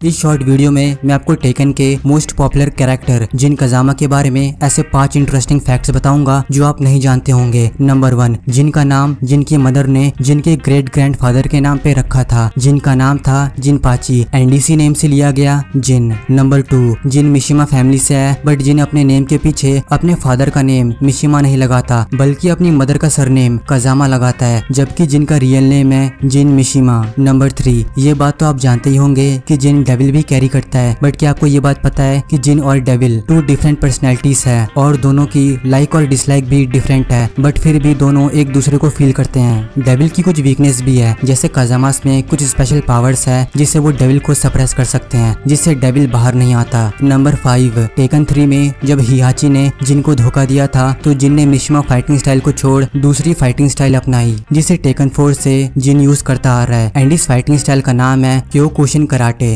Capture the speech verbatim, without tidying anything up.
इस short video में मैं आपको टेकन के most popular character Jin Kazama के बारे में ऐसे पांच इंटरेस्टिंग फैक्ट्स बताऊंगा जो आप नहीं जानते होंगे। नंबर वन, जिनका नाम जिनकी मदर ने जिनके ग्रेट ग्रैंडफादर के नाम पे रखा था, जिनका नाम था जिनपाची, एनडीसी नेम से लिया गया Jin. Number two, Jin Mishima family से है बट जिन अपने नेम के पीछे अपने फादर का नेम मिशिमा नहीं लगाता बल्कि अपनी मदर का सरनेम कजामा लगाता है, जबकि जिनका रियल नेम है जिन मिशिमा। नंबर थ्री, ये बात तो आप जानते ही होंगे कि जिन डेविल भी कैरी करता है, बट क्या आपको ये बात पता है कि जिन और डेविल टू डिफरेंट पर्सनैलिटीज है और दोनों की लाइक और डिसलाइक भी डिफरेंट है, बट फिर भी दोनों एक दूसरे को फील करते हैं। डेविल की कुछ वीकनेस भी है, जैसे कजामास में कुछ स्पेशल पावर्स है जिससे वो डेविल को सप्रेस कर सकते हैं, जिससे डेविल बाहर नहीं आता। नंबर फाइव, टेकन थ्री में जब हिहाची ने जिन को धोखा दिया था तो जिन ने मिशिमा फाइटिंग स्टाइल को छोड़ दूसरी फाइटिंग स्टाइल अपनाई, जिसे टेकन फोर से जिन यूज करता आ रहा है, एंड इस फाइटिंग स्टाइल का नाम है क्योकुशिन कराटे।